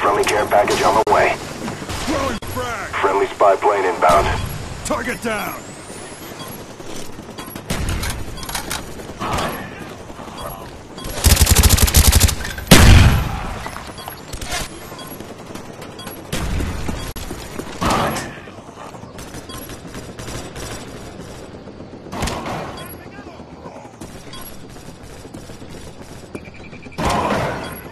Friendly care package on the way. Throwing frag! Friendly spy plane inbound. Target down!